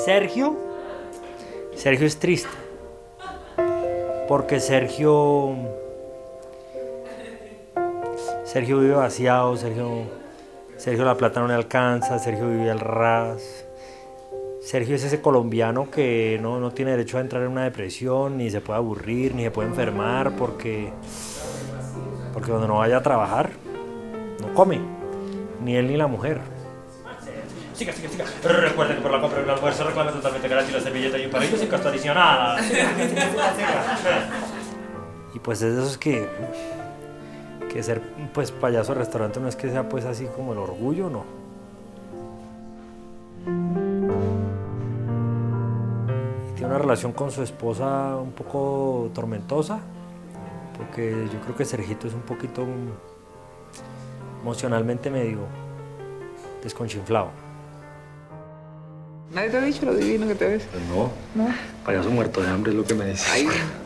Sergio es triste, porque Sergio vive vaciado, Sergio la plata no le alcanza, Sergio vive al ras. Sergio es ese colombiano que no tiene derecho a entrar en una depresión, ni se puede aburrir, ni se puede enfermar, porque cuando no vaya a trabajar, no come, ni él ni la mujer. Siga. Pero recuerden que por la compra de un almuerzo reclame totalmente gratis la servilleta y un palillo sin costo adicional. Siga. Y pues es de esos que ser pues payaso de restaurante no es que sea pues así como el orgullo, no. Tiene una relación con su esposa un poco tormentosa, porque yo creo que Sergito es un poquito emocionalmente medio desconchinflado. ¿Nadie te ha dicho lo divino que te ves? Pues no, payaso muerto de hambre es lo que me dice. Ay.